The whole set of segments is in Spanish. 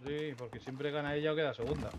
Sí, porque siempre gana ella o queda segunda.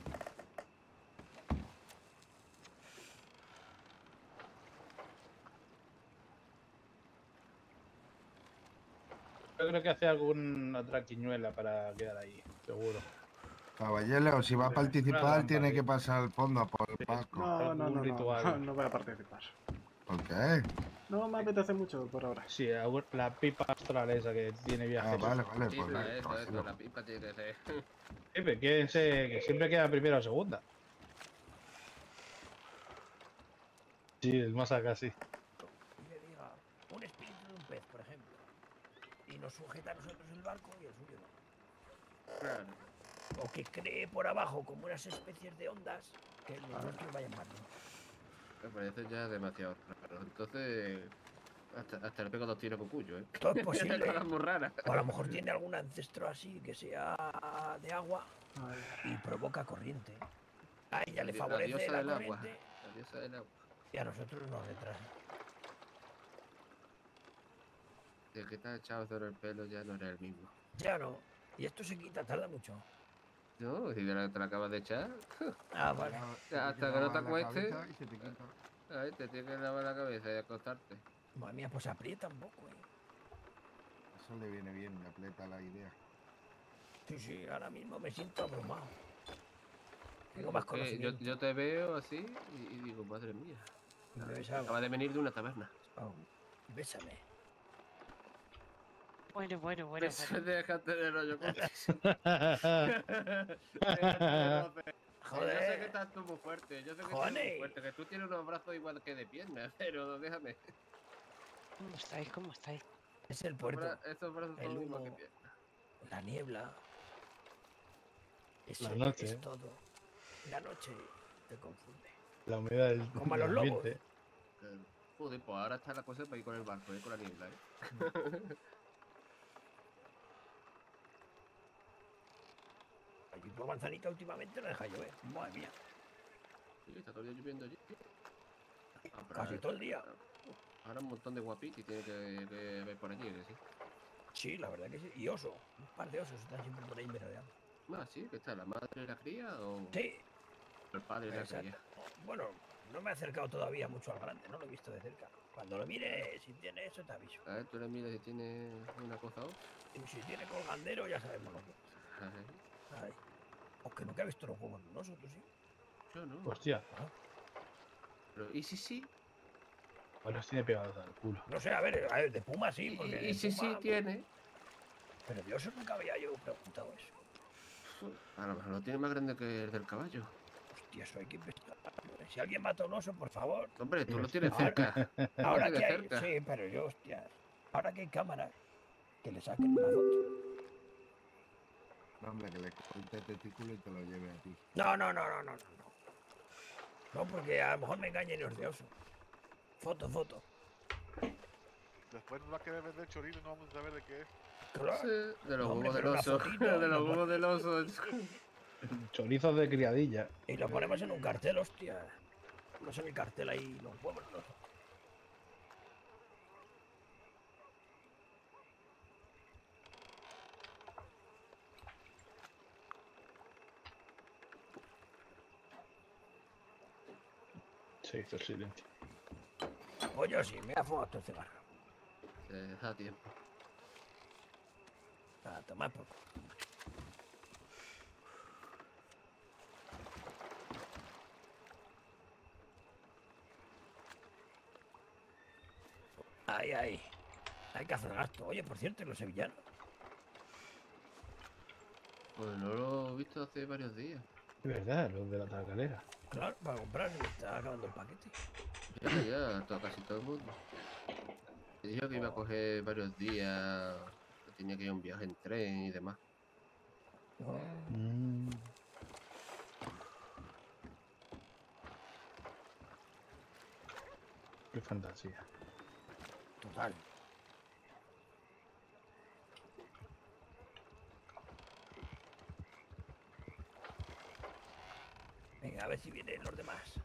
Yo creo que hace alguna traquiñuela para quedar ahí, seguro. Caballero, si va a Una participar, trampa, tiene sí. que pasar al fondo a por el Paco. No, Algún ritual. no voy a participar. ¿Por qué? No me apetece mucho por ahora. Sí, la pipa astral esa que tiene Ah, viajes. vale, vale, pues Pipa, nada, eso, caballero. la pipa tiene que ser. Sí, pero que siempre queda primera o segunda. Sí, el más acá, sí. Y le diga, un espíritu de un pez, por ejemplo. Y nos sujeta a nosotros el barco y el suyo no. Claro. O que cree por abajo como unas especies de ondas que los nuestros vayan más lento. Me parece ya demasiado raro. Entonces, hasta le pego 2 tiros con cuyo, ¿eh? Todo es posible. Cosas muy raras. O a lo mejor tiene algún ancestro así que sea de agua y provoca corriente. A ella le La favorece diosa la del agua. corriente La diosa del agua. y a nosotros nos retrasa. El que está echado sobre el pelo ya no era el mismo. Ya no. Y esto se quita, tarda mucho. No, si te la acabas de echar, Ah, vale. hasta que no te acuestes, Y se te quita. ahí te tienes que lavar la cabeza y acostarte. Madre mía, pues aprieta un poco, Eso le viene bien, le aprieta la idea. Sí, sí, ahora mismo me siento abrumado. Tengo más Yo conocimiento. te veo así y digo, madre mía. Me besaba. Acaba de venir de una taberna. Oh, bésame. Bueno. Déjate de rollo con eso. Déjate de roce. Joder. Yo sé que estás tú muy fuerte, yo sé que estás muy Joder. fuerte, que tú tienes unos brazos igual que de piernas, pero déjame. ¿Cómo estáis? Es el puerto, Esos brazos el son igual que humo, piernas. la niebla. La noche. Es todo. La noche te confunde. La humedad del, Como a del los lobos. ambiente. Joder, pues ahora está la cosa para ir con el barco, con la niebla, Aquí por Manzanita últimamente no deja llover. Madre mía. Sí, está todo el día lloviendo allí. Casi todo el día. Ahora un montón de guapitis tiene que haber por allí, que sí. Sí, la verdad que sí. Y oso. Un par de osos están siempre por ahí merodeando. Ah, sí, ¿qué está? ¿La madre y la cría o Sí. el padre y la Exacto. cría? Bueno, no me he acercado todavía mucho al grande, no lo he visto de cerca. Cuando lo mire, si tiene eso, te aviso. A ver, tú le miras si tiene una cosa o... Y si tiene colgandero, ya sabemos lo que es. Ay. Aunque nunca he visto los huevos de un oso, tú sí. Yo no. Hostia. Pero, ¿y si sí? Pues los tiene pegados al culo. No sé, a ver, de puma sí, porque. ¿Y si sí tiene? Pero de oso nunca había yo preguntado eso. A lo mejor lo tiene más grande que el del caballo. Hostia, eso hay que investigar. Si alguien mata a un oso, por favor. Hombre, tú lo tienes cerca. Ahora que hay. Sí, pero yo, hostias. Ahora que hay cámaras, que le saquen una foto. No, hombre, que le corte el testículo y te lo lleve a ti. No. No, porque a lo mejor me engañan y os de oso. Foto. Después nos va a querer vender chorizo y no vamos a saber de qué es. Claro. Sí, de los Hombre, huevos del pero una oso. fotito, De los huevos del oso. Chorizos de criadilla. Y lo ponemos en un cartel, hostia. No sé, en el cartel ahí los huevos del oso. Se hizo el silencio. Pues yo sí, me ha fumado todo el cigarro. Se da tiempo. A tomar por culo. Ay. Hay que hacer gasto. Oye, por cierto, ¿y los sevillanos? Pues no lo he visto hace varios días. Es verdad, los de la tabacalera. Claro, para comprar, se me está acabando el paquete. Ya, casi todo el mundo. Me dijo que iba a coger varios días, que tenía que ir a un viaje en tren y demás. Qué fantasía. Total. Venga, a ver si vienen los demás.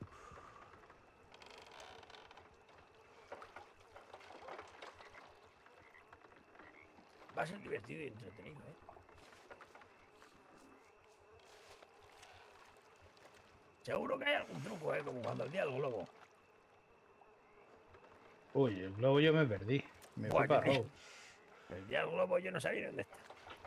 Va a ser divertido y entretenido, ¿eh? Seguro que hay algún truco, como cuando el día del globo. Uy, el globo yo me perdí. Me fui Buah, para que- Row. El día del globo yo no sabía dónde está.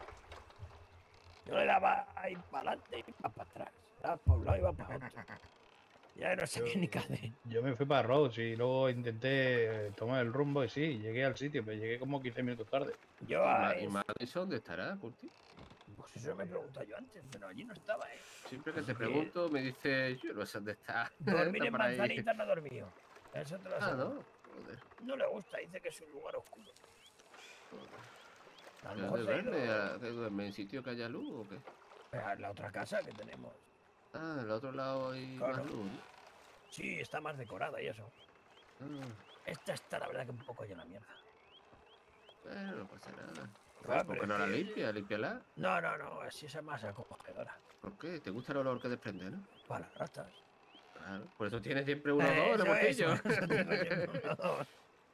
Yo le daba ahí para adelante y para atrás. Daba para un lado y iba para otro. Ya no sé qué ni qué hacer. Yo me fui para Rhodes y luego intenté tomar el rumbo y sí, llegué al sitio, pero llegué como 15 minutos tarde. Yo ¿Y Madison dónde estará, Curti? Pues eso me preguntó yo antes, pero allí no estaba, ¿eh? Siempre que Así te que- pregunto me dice, yo no sé dónde está. Dormir Está en por ahí. Manzanita no ha dormido. Eso te lo Ah, aseguro. ¿no? Joder, No le gusta, dice que es un lugar oscuro. joder. A lo ¿Pero mejor dónde se ha duerme? ido ¿Qué duerme? ¿En sitio que haya luz o qué? a la otra casa que tenemos. Ah, en el otro lado hay Claro. más luz, ¿no? Sí, está más decorada y eso. Ah, Esta está, la verdad, que un poco llena de mierda. bueno, no pasa nada. Ah, ¿Por pero qué no es la que- limpia? Límpiala. No, así es más acogedora. ¿Por qué? ¿Te gusta el olor que desprende, no? Para las ratas. Claro. Por eso tienes siempre uno o dos en el Eso, bolsillo. eso tengo siempre uno, dos.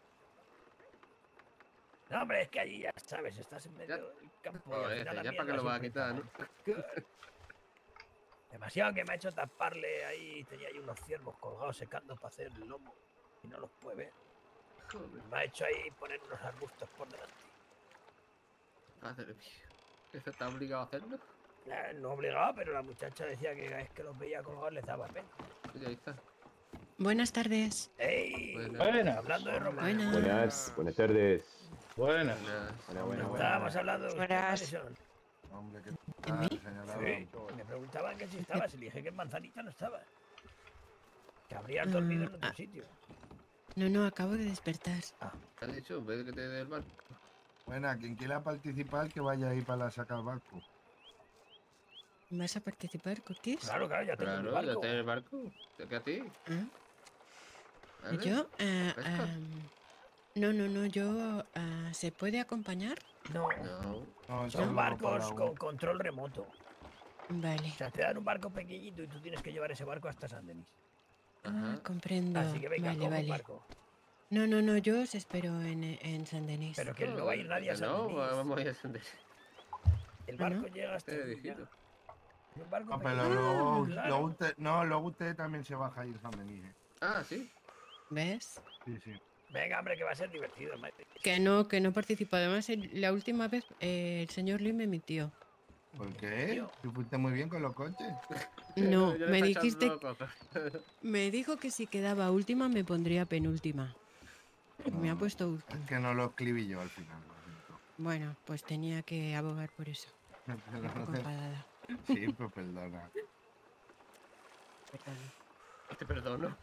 No, hombre, es que allí ya sabes, estás en medio del campo. y al Joder, final la ya para mierda qué lo vas a siempre quitar, está mal. Demasiado que me ha hecho taparle ahí. Tenía ahí unos ciervos colgados secando para hacer el lomo. Y no los puede ver. Joder, Me ha hecho ahí poner unos arbustos por delante. madre mía. ¿Eso está obligado a hacerlo? No obligaba, pero la muchacha decía que cada vez que los veía colgados les daba pena. Y ahí está. Buenas tardes. ¡Ey! Buenas. Hablando de Roma. Buenas. Buenas tardes. Buenas. Buenas. Estábamos hablando de usted, Buenas. Madison. Hombre, ¿qué ¿En mí? tal, señora? Sí, me preguntaban que si estabas y le dije que en Manzanita no estaba. Que habrías dormido en otro sitio. No, acabo de despertar. ¿Te has dicho? En vez de que te dé el barco. Bueno, quien quiera participar, que vaya ahí para la saca al barco. ¿Vas a participar, Curtis? Claro, ya tengo mi Claro, ya barco. tienes el barco. ¿De qué a ti? ¿Ah? A ver, ¿Yo? pesca. No, yo... ¿se puede acompañar? No, No. No, eso son no barcos para con uno. control remoto. Vale. O sea, te dan un barco pequeñito y tú tienes que llevar ese barco hasta San Denis. Ah, Ajá. comprendo. Así que venga, coge un Vale. barco. No, yo os espero en San Denis. Pero que no va a ir nadie a Que San no, Denis. vamos a ir a ascender. El Ah, ¿no? barco llega hasta Este allí ya. viejito. Es un barco No, pero pequeño. luego, claro. luego usted también se baja ahí en San Denis. Ah, sí. ¿Ves? Sí. Venga, hombre, que va a ser divertido, mate. Que no participo. Además, la última vez el señor Lee me mintió. ¿Por qué? ¿Tú fuiste muy bien con los coches? No, Yo le me estoy echando dijiste... cosas. Me dijo que si quedaba última me pondría penúltima. Me ha puesto última. Es que no lo escribí yo al final. lo siento. Bueno, pues tenía que abogar por eso. Un poco enfadada. Sí, pues perdona. Perdón. Te perdono.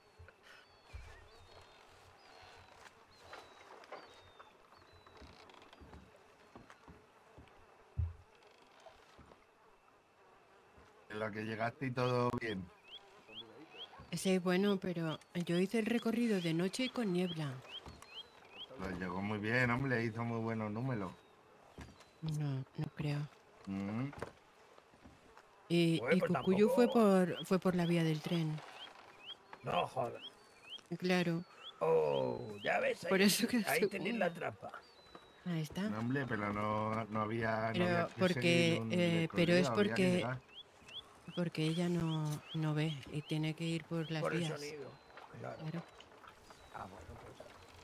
En lo que llegaste y todo bien. Sí, bueno, pero yo hice el recorrido de noche y con niebla. Pues llegó muy bien, hombre, hizo muy buenos números. No creo. Mm. Y Joder, pues Cucuyu tampoco- fue por la vía del tren. No, joder. Claro, Oh, ya ves. Ahí, por eso que ahí tenéis segunda. la trampa. Ahí está. No, hombre, pero no había. Pero no había que porque, seguir un pero es recorrido, había que porque- llegar. Porque ella no ve y tiene que ir por las Por el vías. sonido. Claro. Claro. Ah, bueno, pues.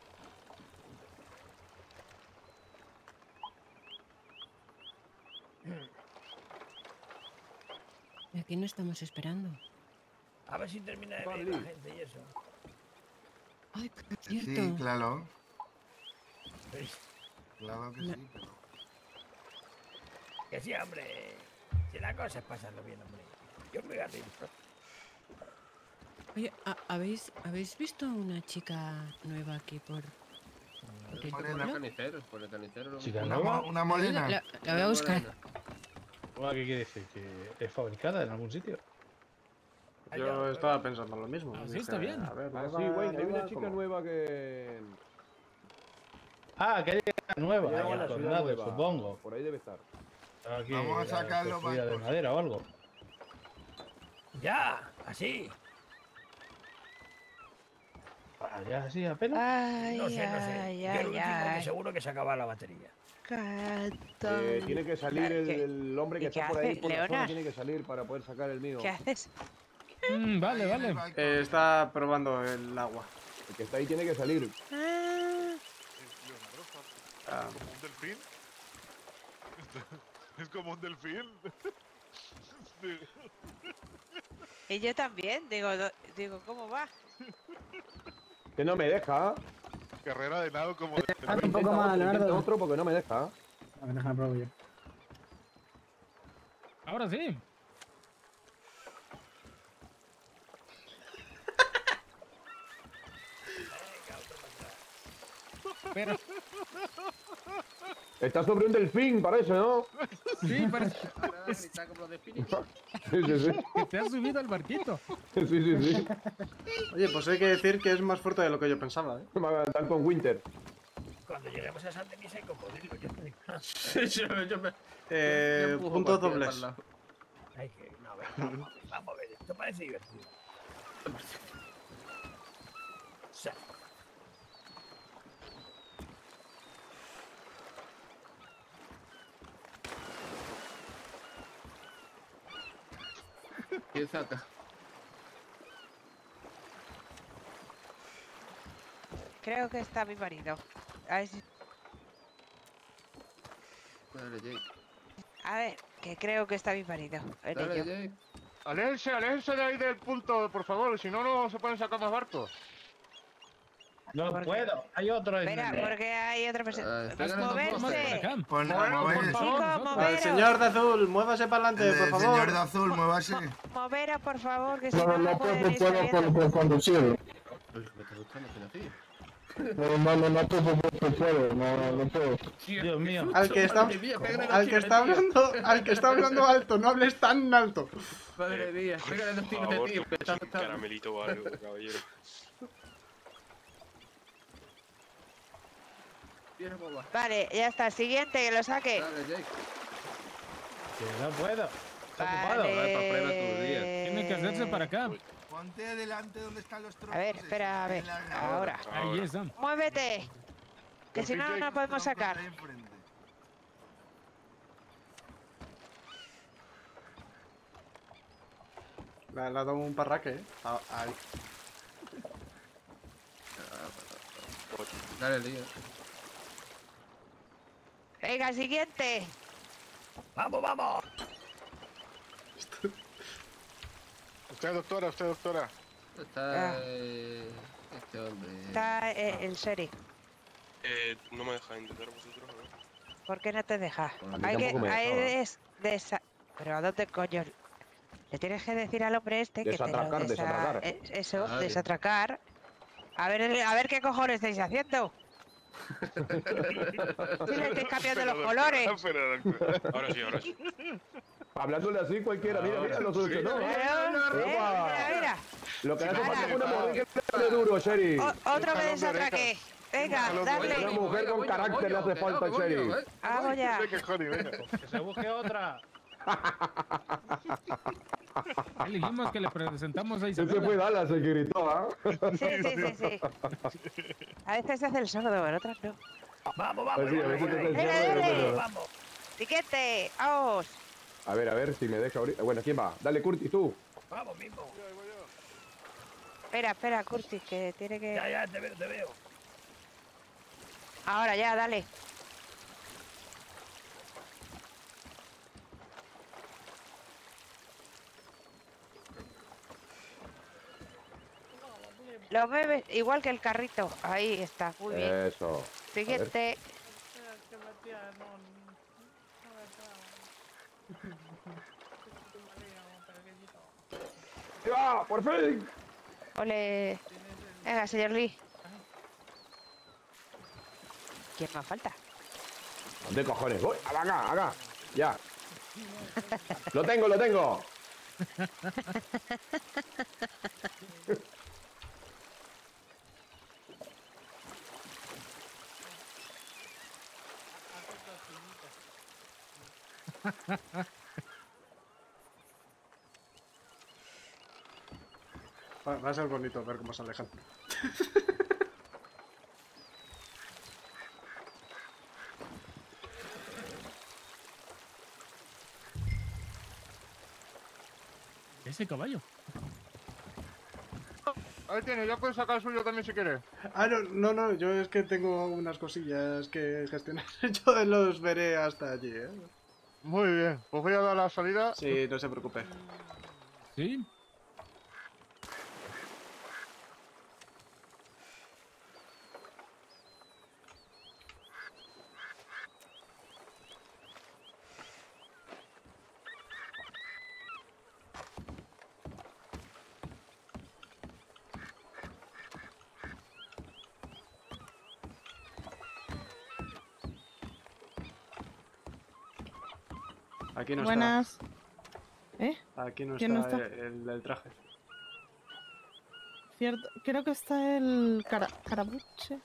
Y aquí no estamos esperando. A ver si termina de venir la gente y eso. Ay, por Sí, cierto. claro. Pues, Claro que No. sí, pero. que sí, hombre. Si la cosa es pasarlo bien, hombre. Yo me voy a reír. Oye, ¿habéis visto una chica nueva aquí por el Morena. pueblo? Por el canicero. Lo Chica Una, nueva. una morena. La voy a buscar. ¿Qué quiere decir? ¿Que es fabricada en algún sitio? Yo estaba pensando lo mismo. Así Dije, está bien. A ver, Ah, nueva, sí, güey, hay nueva, una chica ¿cómo? nueva que... Ah, que hay una nueva. Llega a Allá, la ciudad Tornado, nueva. supongo. Por ahí debe estar. Aquí, Vamos a sacar los construida de barcos. madera o algo. Ya, así. Ah, ya, sí, apenas. Ay, No sé. ay, Yo el ay, último que ay. seguro que se acaba la batería. Tiene que salir ¿Qué? el hombre que ¿Y qué está por ahí hace, por la zona, Leonard? tiene que salir para poder sacar el mío. ¿Qué haces? Vale, Ahí en el vale. balcón. Está probando el agua. El que está ahí tiene que salir. Ah, Leonardo está Ah, como un delfín. Es como un delfín. Sí. Y yo también, digo, ¿cómo va? Que no me deja. Carrera de nado como Intenta intenta otro porque no me deja. A ver, déjame probar yo. Ahora sí. Pero, Está sobre un delfín, parece, ¿no? sí, parece Ahora está como de espíritu. Sí, sí, sí. que te has subido al barquito. Sí, sí, sí. Oye, pues hay que decir que es más fuerte de lo que yo pensaba, ¿eh? Me va a aventar con Winter. Cuando lleguemos a San Denis hay cocodrilo, yo te digo. yo me empujo Puntos cualquiera dobles. para el lado. Ay, que no, venga, vamos a ver, esto parece divertido. O sea, ¿Quién saca? Creo que está mi marido. Dale, Jake. A ver, que creo que está mi marido. Veré Dale, yo. Jake. Aléjense de ahí del punto, por favor, si no, no se pueden sacar más barcos. No ¿Por qué? puedo. Hay otro en Espera, el... porque hay otra persona. Ah, espera, no ¡Moverse! puedo. Acá. Pon, Bueno, mover- por favor. Chicos, nosotros. Al moveros. señor de azul, muévase para adelante, por el favor. señor de azul, muévase. Moveros, por favor, que si no, no pueden ir saliendo. conducir. Uy, me está gustando que nací. No puedo. Dios mío. Al que está, Madre mía, pégale dos al que tiros, está tío. hablando, al que está hablando alto, no hables tan alto. Madre mía, pégale dos tiros, tío, que está gustando. Caramelito o algo, caballero. Mira cómo va. Vale, ya está. Siguiente, que lo saque. Dale, Jake. Que no puedo. Está ocupado. Vale, para prueba tu día. Tiene que hacerse para acá. Ponte delante donde están los trozos. A ver, espera, a ver. Ahora. Ahí está. ¡Muévete! Que si no, no podemos sacar. Le ha dado un parraque, ¿eh? Ahí. Dale, lío. Venga, siguiente. ¡vamos, vamos! Usted, doctora, usted, doctora. Está Ah. este hombre. Está el Seri. No me dejáis intentar vosotros, ¿no? ¿Por qué no te dejas? A mí Hay que. tampoco me Hay dejaba. Pero ¿a dónde coño? Le tienes que decir al hombre este que te lo Desatracar, desatracar. Eso, Ah, bien. desatracar. A ver qué cojones estáis haciendo. Si le estáis cambiando los colores. Pero, doctora. Ahora sí, ahora sí. Hablándole así cualquiera, mira, mira, lo solucionó. Claro, mira, mira. Lo que hace Ahora. falta es una mujer que le duro, Sherry. Otro que desatraque. Venga, Una darle. mujer con carácter le hace falta, Sherry. Vamos ya. Venga, Johnny, venga. Que se busque otra. Ya le dijimos que le presentamos a Ese Isabela. fue Dallas el que gritó, ¿ah? Sí. A veces se hace el sordo, pero otras no. ¡Vamos, Pues vamos! sí, a veces te Venga, encierra y dale. otras no. ¡Vamos! Siguiente, vamos. A ver si me deja ahorita. Bueno, ¿quién va? Dale, Curtis, tú. ¡Vamos mismo! Espera, Curtis, que tiene que. Ya, te veo. Ahora ya, dale. Lo mueves igual que el carrito. Ahí está, muy bien. Eso. Siguiente. ¡Ya! ¡Por fin! Ole. Venga, señor Lee. ¿Quién más falta? ¿Dónde cojones voy? Acá. Ya. Lo tengo. Va a ser bonito ver cómo se alejan. Ese caballo. Ahí tiene, ya puedes sacar el suyo también si quieres. Ah, no, yo es que tengo unas cosillas que gestionar. Yo los veré hasta allí, ¿eh? Muy bien, pues voy a dar la salida. Sí, no se preocupe. Sí. Aquí no Buenas. ¿Eh? está. Aquí no ¿Quién no está, está? el traje. Cierto. Creo que está el carabuche.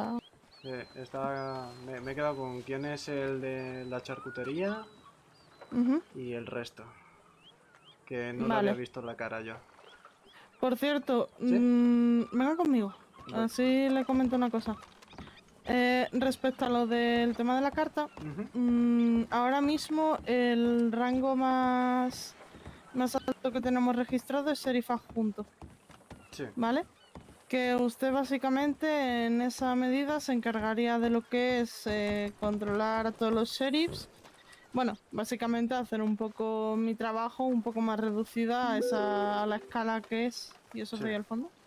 Me he quedado con quién es el de la charcutería Ujú. y el resto. Que no le Vale. había visto la cara yo. Por cierto, ¿Sí? venga conmigo. Voy. Así le comento una cosa. Respecto a lo del tema de la carta, ahora mismo el rango más alto que tenemos registrado es sheriff adjunto, Sí. ¿vale? Que usted básicamente en esa medida se encargaría de lo que es controlar a todos los sheriffs. Bueno, básicamente hacer un poco mi trabajo un poco más reducida a la escala que es. ¿Y eso Sí. veía al fondo?